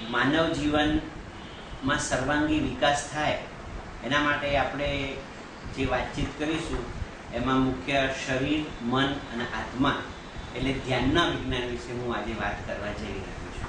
માનવ જીવનમાં સર્વાંગી વિકાસ થાય એના માટે આપણે જે વાતચીત કરીશું એમાં મુખ્ય શરીર, મન અને આત્મા એટલે ધ્યાનના વિજ્ઞાન વિશે હું આજે વાત કરવા જઈ રહ્યો છું.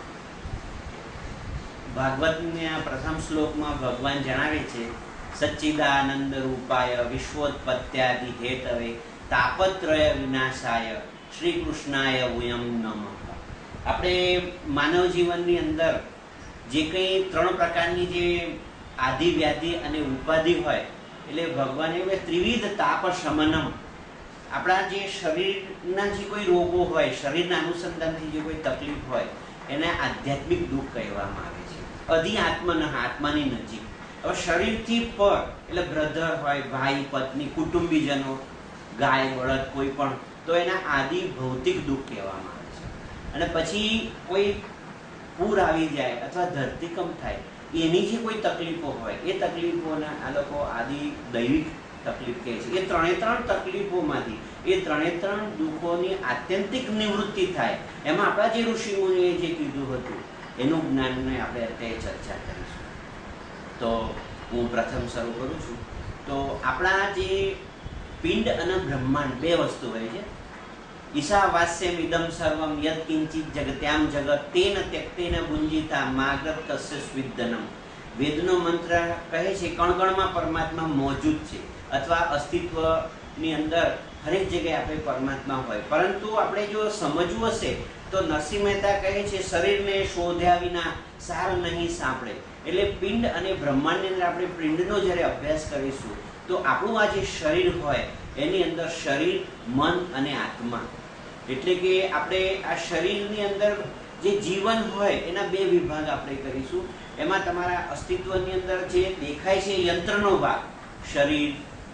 ભાગવતના પ્રથમ શ્લોકમાં ભગવાન જણાવે છે, સચ્ચિદાનંદ રૂપાય વિશ્વોત્પત્યાદિ હેતવે તાપત્રય વિનાશાય શ્રી કૃષ્ણાય વયમ નમઃ. આપણે માનવ જીવનની અંદર જે કંઈ 3 પ્રકારની જે આદિ, વ્યાધિ અને ઉપાધિ હોય એટલે ભગવાને ત્રિવિધ તાપ શમનમ, આપણા જે શરીરના જે કોઈ રોગો હોય, શરીરના અનુસંધાનથી જે કોઈ તકલીફ હોય એને આધ્યાત્મિક દુઃખ કહેવામાં આવે છે. અધિ આત્મનઃ, આત્માની નજીક. હવે શરીરથી પર એટલે બ્રધર હોય, ભાઈ, પત્ની, કુટુંબીજનો, ગાય, બળદ કોઈ પણ, તો એના આદિ ભૌતિક દુઃખ કહેવામાં આવે છે. અને પછી કોઈ પૂર આવી જાય અથવા ધરતીકંપ થાય એની જે કોઈ તકલીફો હોય એ તકલીફોના આ લોકો આદિ દૈવિક તકલીફ કહે છે. એ 3 તકલીફોમાંથી એ 3 દુઃખોની આત્યંતિક નિવૃત્તિ થાય એમાં આપણા જે ઋષિમુનિએ જે કીધું હતું એનું જ્ઞાનને આપણે અત્યારે ચર્ચા કરીશું. તો હું પ્રથમ શરૂ કરું છું. તો આપણા જે પિંડ અને બ્રહ્માંડ 2 વસ્તુ હોય છે. ઈશાવાસ્યમ ઇદમ સર્વમ યત્ કિંચિત જગત્યામ જગત તેન ત્યક્તેન ભુંજીતા માગત તસ્ય સ્વિદ્દનમ. વેદનો મંત્ર કહે છે કણકણમાં પરમાત્મા મોજૂદ છે અથવા અસ્તિત્વની અંદર હરેક જગ્યાએ આપણે પરમાત્મા હોય. પરંતુ આપણે જો સમજવું હશે તો નરસિંહ મહેતા કહે છે શરીરને શોધ્યા વિના સાર નહીં સાંભળે. એટલે પિંડ અને બ્રહ્માંડની અંદર આપણે પિંડનો જ્યારે અભ્યાસ કરીશું તો આપણું આ જે શરીર હોય એની અંદર શરીર, મન અને આત્મા, એટલે કે આપણે આ શરીરની અંદર જે જીવન હોય એના 2 વિભાગ આપણે કરીશું. એમાં તમારા અસ્તિત્વની અંદર જે દેખાય છે યંત્રનો ભાગ શરીર,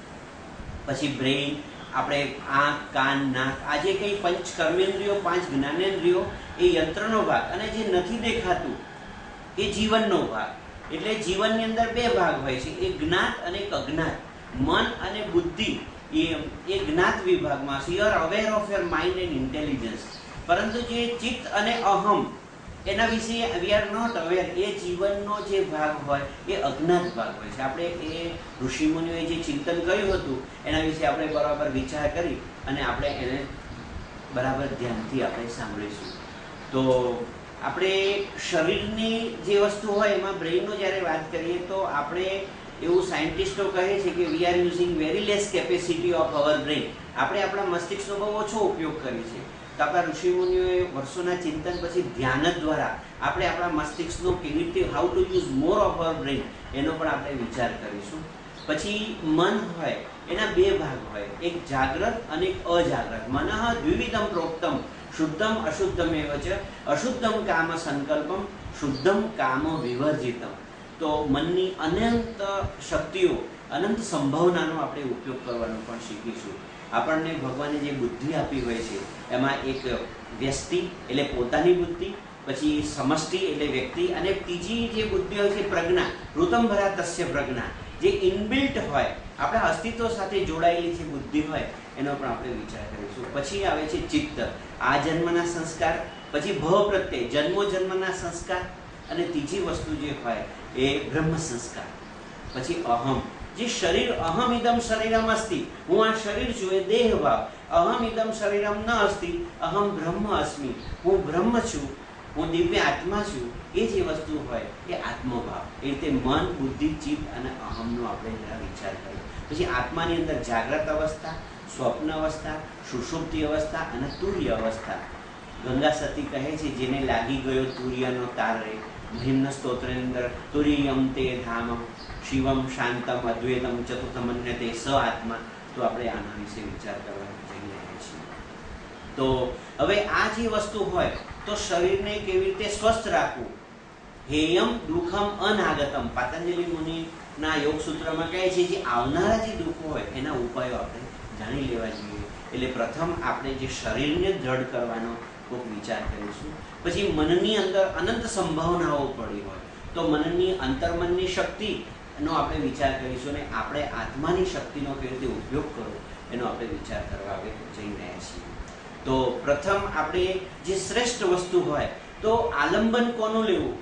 પછી બ્રેઇન, આપણે આંખ, કાન, નાક, આ જે કંઈ 5 કર્મેન્દ્રિયો, 5 જ્ઞાનેન્દ્રિયો એ યંત્રનો ભાગ, અને જે નથી દેખાતું એ જીવનનો ભાગ. એટલે જીવનની અંદર 2 ભાગ હોય છે, એક જ્ઞાત અને એક અજ્ઞાત. મન અને બુદ્ધિ એ જ્ઞાત વિભાગમાં છે. You are aware of your mind and intelligence. પરંતુ જે ચિત્ત અને અહમ એના વિશે વી આર નોટ અવેર. એ જીવનનો જે ભાગ હોય એ અજ્ઞાત ભાગ હોય છે. આપણે એ ઋષિમુનિઓએ જે ચિંતન કર્યું હતું એના વિશે આપણે બરાબર વિચાર કરી અને આપણે એને બરાબર ધ્યાનથી આપણે સાંભળીશું. તો આપણે શરીરની જે વસ્તુ હોય એમાં બ્રેઇનનો જ્યારે વાત કરીએ તો આપણે એવું સાયન્ટિસ્ટો કહે છે કે we are using very less capacity of our brain. આપણે આપણા મસ્તિષ્કનો બહુ ઓછો ઉપયોગ કરીએ છીએ. તો આપણા ઋષિમુનિઓએ વર્ષોના ચિંતન પછી ધ્યાન દ્વારા આપણે આપણા મસ્તિષ્કનો કેવી રીતે how to use more of our brain એનો પણ આપણે વિચાર કરીશું. પછી મન હોય એના 2 ભાગ હોય, એક જાગ્રત અને એક અજાગ્રત. મનઃ દ્વિવિધમ પ્રોક્તમ શુદ્ધમ અશુદ્ધમ એવ ચ અશુદ્ધમ કામ સંકલ્પમ શુદ્ધમ કામ વિવર્જિતમ. તો મનની અનંત શક્તિઓ, અનંત સંભાવનાનો આપણે ઉપયોગ કરવાનો પણ શીખીશું. આપણને ભગવાને જે બુદ્ધિ આપી હોય છે એમાં એક વ્યષ્ટિ એટલે પોતાની બુદ્ધિ, પછી સમષ્ટિ એટલે વ્યક્તિ, અને ત્રીજી જે બુદ્ધિ હોય છે પ્રજ્ઞા, ઋતમ ભરા તસ્ય પ્રજ્ઞા, જે ઇનબિલ્ટ હોય આપણા અસ્તિત્વ સાથે જોડાયેલી જે બુદ્ધિ હોય એનો પણ આપણે વિચાર કરીશું. પછી આવે છે ચિત્ત, આ જન્મના સંસ્કાર, પછી ભવ પ્રત્યે જન્મો જન્મના સંસ્કાર, અને ત્રીજી વસ્તુ જે હોય એ બ્રહ્મ સંસ્કાર. પછી અહમ, જે શરીર, અહમ ઇદમ શરીરમ અસ્તિ, હું આ શરીર છું એ દેહ ભાવ. અહમ ઇદમ શરીરમ ન અસ્તિ, અહમ બ્રહ્મ અસ્મિ, હું બ્રહ્મ છું, હું દિવ્ય આત્મા છું. એ જે વસ્તુ હોય એ આત્મભાવ. એ રીતે મન, બુદ્ધિ, ચિત્ત અને અહમનો આપણે જરા વિચાર કરીએ. પછી આત્માની અંદર જાગ્રત અવસ્થા, સ્વપ્ન અવસ્થા, સુષુપ્તિ અવસ્થા અને તુર્ય અવસ્થા. ગંગા સતી કહે છે જેને લાગી ગયો તુર્યનો તાર રે, મહિમ્ન સ્તોત્રની અંદર તુર્યમ તે ધામમ શિવમ શાંતમ અદ્વૈતમ ચતુર્થમન્યતે સ આત્મા. તો આપણે આના વિશે વિચાર કરવા જઈ રહ્યા છીએ. તો હવે આ જે વસ્તુ હોય તો શરીરને કેવી રીતે સ્વસ્થ રાખવું. હેયમ દુઃખમ અનાગતમ, પાતંજલિ મુનિના યોગ સૂત્રમાં કહે છે જે આવનારા જે દુઃખો હોય એના ઉપાયો આપણે જાણી લેવા જોઈએ. એટલે પ્રથમ આપણે જે શરીરને દ્રઢ કરવાનો ખૂબ વિચાર કરીશું. પછી મનની અંદર અનંત સંભાવનાઓ પડી હોય તો મનની અંતર્મનની શક્તિનો આપણે વિચાર કરીશું, અને આપણે આત્માની શક્તિનો કેવી રીતે ઉપયોગ કરવો એનો આપણે વિચાર કરવા હવે જઈ રહ્યા છીએ. તો પ્રથમ આપણે જે શ્રેષ્ઠ વસ્તુ હોય તો આલંબન કોનું લેવું,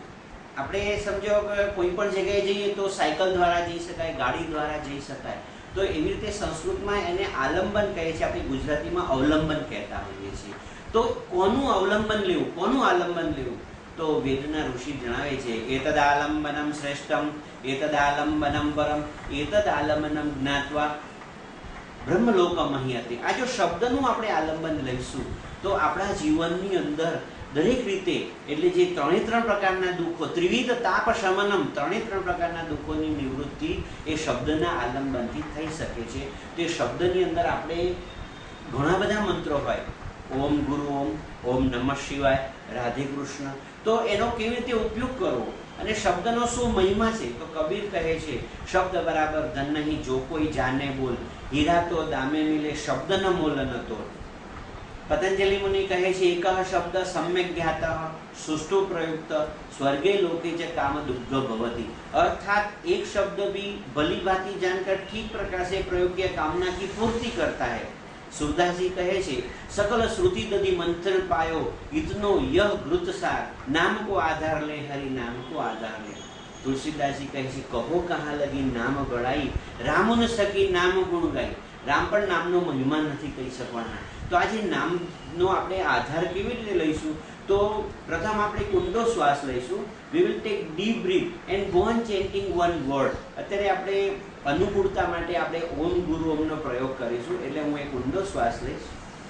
આપણે સમજો કે કોઈ પણ જગ્યાએ જઈએ તો સાયકલ દ્વારા જઈ શકાય, ગાડી દ્વારા જઈ શકાય. તો એવી રીતે સંસ્કૃતમાં એને આલંબન કહે છે, આપણે ગુજરાતીમાં અવલંબન કહેતા હોઈએ છીએ. તો કોનું અવલંબન લેવું, કોનું આલંબન લેવું? તો વેદના ઋષિ જણાવે છે, એતદ આલંબનમ શ્રેષ્ઠમ, એતદ આલંબનમ પરમ, એતદ આલંબનમ જ્ઞાત્વા બ્રહ્મલોકમહ્યતે. આ જો શબ્દનું આપણે આલંબન લઈશું તો આપણા જીવનની અંદર દરેક રીતે, એટલે જે ત્રણ પ્રકારના દુઃખો, ત્રિવિધ તાપ શમનમ, ત્રણ પ્રકારના દુઃખોની નિવૃત્તિ એ શબ્દના આલંબનથી થઈ શકે છે. તે શબ્દની અંદર આપણે ઘણા બધા મંત્રો હોય, ઓમ ગુરુ ઓમ, ઓમ નમઃ શિવાય, રાધે કૃષ્ણ. તો એનો કેવી રીતે ઉપયોગ કરવો અને શબ્દનો શું મહિમા છે? તો કબીર કહે છે, શબ્દ બરાબર ધન નહીં, જો કોઈ જાને બોલ, હીરા તો દામે મિલે, શબ્દ ન મોલ ન તોલ. પતંજલિ મુનિ કહે છે, એક શબ્દ સમ્યક જ્ઞાત સુષ્ઠુ પ્રયુક્ત સ્वर्गे लोके च काम दुग्ध भवति. अर्थात एक शब्द भी भली भांति जानकर ठीक प्रकार से प्रयोग किया कामना की पूर्ति करता है. सूरदास जी कहे छे, सकल श्रुति दधि मंथन पायो, इतनो यह घृत सार, नाम को आधार ले, हरि नाम को आधार ले. तुलसीदास जी कहे छे, कहो कहाँ लगी नाम गड़ाई, राम न सकी नाम गुण गाई. राम पण नामनो महिमा નથી કહી શકવાના. તો આજે નામનો આપણે આધાર કેવી રીતે લઈશું? તો પ્રથમ આપણે ઊંડો શ્વાસ લઈશું. We will take deep breath and go on chanting one word. અત્યારે આપણે અનુકૂળતા માટે આપણે ઓમ ગુરુ ઓમનો પ્રયોગ કરીશું. એટલે હું એક ઊંડો શ્વાસ લઈશ.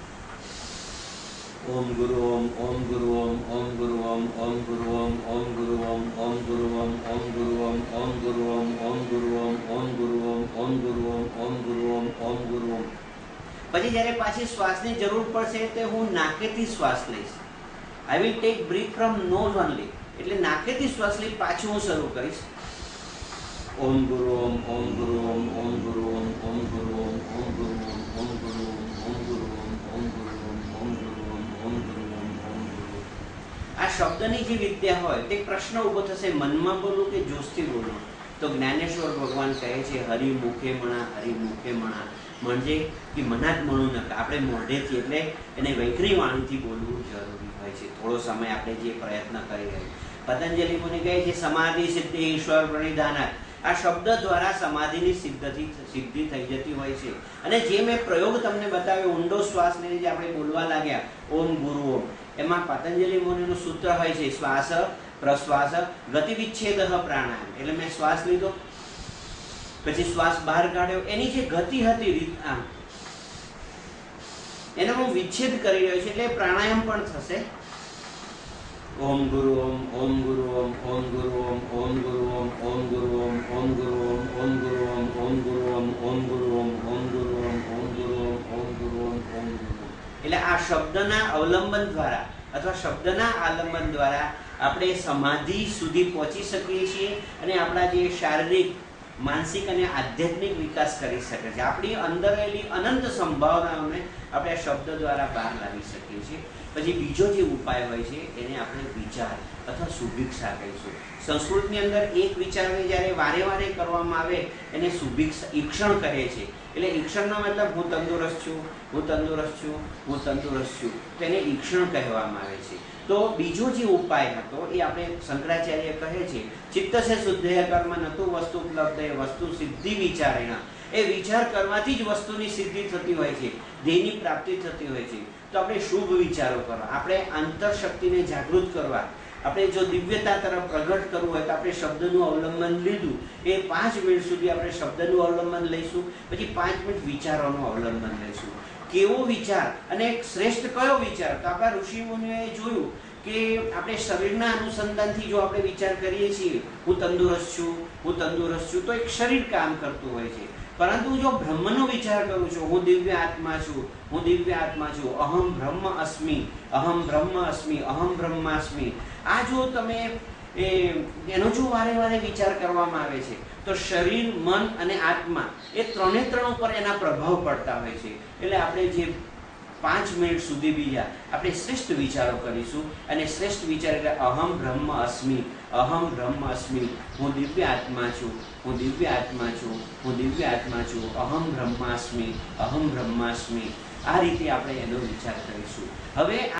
ओम गुरु ओम, ओम गुरु ओम, ओम गुरु ओम, ओम गुरु ओम, ओम गुरु ओम, ओम गुरु ओम, ओम गुरु ओम, ओम गुरु ओम, ओम गुरु ओम, ओम गुरु ओम, ओम गुरु ओम, ओम गुरु ओम, ओम गुरु ओम. પછી જ્યારે પાછી શ્વાસની જરૂર પડશે તો હું નાકેથી શ્વાસ લઈશ. I will take breath from nose only. એટલે નાકેથી શ્વાસ લઈ પાછું હું શરૂ કરીશ. ઓમ ગુરુ ઓમ, ઓમ ગુરુ ઓમ, ઓમ ગુરુ ઓમ, ઓમ ગુરુ ઓમ, ઓમ ગુરુ ઓમ, ઓમ ગુરુ ઓમ, ઓમ ગુરુ ઓમ, ઓમ ગુરુ ઓમ, ઓમ ગુરુ ઓમ, ઓમ ગુરુ ઓમ, ઓમ ગુરુ. આ શબ્દની જે વિદ્યા હોય તે પ્રશ્ન ઊભો થશે, મનમાં બોલું કે જોશથી બોલું? તો જ્ઞાનેશ્વર ભગવાન કહે છે, હરિ મુખે મણા, હરિ મુખે મણા. म्हणजे કે મના જ મળું ન, આપણે મોઢેથી એટલે એને વૈખરી વાણીથી બોલવું જરૂરી હોય છે. થોડો સમય આપણે જે પ્રયત્ન કરી રહ્યા. પતંજલિ મુનિ કહે છે, સમાધિ સિદ્ધિ ઈશ્વર પ્રણિધાનાત. આ શબ્દ દ્વારા સમાધિની સિદ્ધિ થઈ જતી હોય છે. અને જે મેં પ્રયોગ તમને બતાવ્યો, ઊંડો શ્વાસ લઈને જે આપણે બોલવા લાગ્યા ઓમ ગુરુ ઓમ, એમાં પતંજલિ મુનિનું સૂત્ર હોય છે, શ્વાસ પ્રશ્વાસ ગતિ વિચ્છેદ પ્રાણાયામ. એટલે મેં શ્વાસ લીધો, પછી શ્વાસ બહાર કાઢ્યો, એની જે ગતિ હતી રીત, એનો હું વિચ્છેદ કરી રહ્યો છું, એટલે પ્રાણાયામ પણ થશે. ओम गुरु ओम, ओम गुरु ओम, ओम गुरु ओम, ओम गुरु ओम, ओम गुरु ओम, ओम गुरु ओम, ओम गुरु ओम, ओम गुरु ओम, ओम गुरु ओम, ओम गुरु ओम, ओम गुरु ओम, ओम गुरु ओम, ओम गुरु. એટલે આ શબ્દના અવલંબન દ્વારા અથવા શબ્દના આલંબન દ્વારા આપણે સમાધિ સુધી પહોંચી શકીએ છીએ અને આપણા જે શારીરિક, માનસિક અને આધ્યાત્મિક વિકાસ કરી શકે છે. આપણી અંદર રહેલી અનંત સંભાવનાઓને આપણે આ શબ્દ દ્વારા બહાર લાવી શકીએ છીએ. પછી બીજો જે ઉપાય હોય છે એને આપણે વિચાર અથવા સુભિક્ષા કહીશું. સંસ્કૃતની અંદર એક વિચારને જ્યારે વારે વારે કરવામાં આવે એને સુભિક્ષા, ઈક્ષણ કહે છે. એટલે ઈક્ષણનો મતલબ હું તંદુરસ્ત છું, હું તંદુરસ્ત છું, હું તંદુરસ્ત છું, તો એને ઈક્ષણ કહેવામાં આવે છે. તો બીજો જે ઉપાય હતો એ આપણે શંકરાચાર્ય કહે છે, ચિત્ત સે શુદ્ધેય કર્મ નતુ વસ્તુ ઉપલબ્ધ વસ્તુ સિદ્ધિ વિચારેણ. એ વિચાર કરવાથી જ વસ્તુની સિદ્ધિ થતી હોય છે, ધ્યેયની પ્રાપ્તિ થતી હોય છે. તો આપણે શુભ વિચારો કરવા, આપણે આંતરશક્તિને જાગૃત કરવા, આપણે જો દિવ્યતા તરફ પ્રગટ કરવું હોય તો આપણે શબ્દનું અવલંબન લીધું. એ 5 મિનિટ સુધી આપણે શબ્દનું અવલંબન લઈશું, પછી 5 મિનિટ વિચારોનું અવલંબન લઈશું. કેવો વિચાર અને શ્રેષ્ઠ કયો વિચાર? તો આપણા ઋષિ મુનિઓએ જોયું કે આપણે શરીરના અનુસંધાનથી જો આપણે વિચાર કરીએ છીએ, હું તંદુરસ્ત છું, હું તંદુરસ્ત છું, તો એક શરીર કામ કરતું હોય છે. પરંતુ જો બ્રહ્મનો વિચાર કરું છું, હું દિવ્ય આત્મા છું, હું દિવ્ય આત્મા છું, અહમ બ્રહ્મ અસ્મિ, અહમ બ્રહ્મ અસ્મિ, અહમ બ્રહ્માસ્મિ. આ જો તમે એનો જો વારે વારે વિચાર કરવામાં આવે છે તો શરીર, મન અને આત્મા એ ત્રણ ઉપર એના પ્રભાવ પડતા હોય છે. એટલે આપણે જે 5 મિનિટ સુધી બીજા આપણે શ્રેષ્ઠ વિચારો કરીશું. અને શ્રેષ્ઠ વિચાર એટલે અહમ બ્રહ્મ અસ્મિ, અહમ બ્રહ્મ અસ્મિ, હું દિવ્ય આત્મા છું, હું દિવ્ય આત્મા છું, હું દિવ્ય આત્મા છું, અહમ બ્રહ્માસ્મિ, અહમ બ્રહ્માસ્મિ. આ રીતે આપણે એનો વિચાર કરીશું. હવે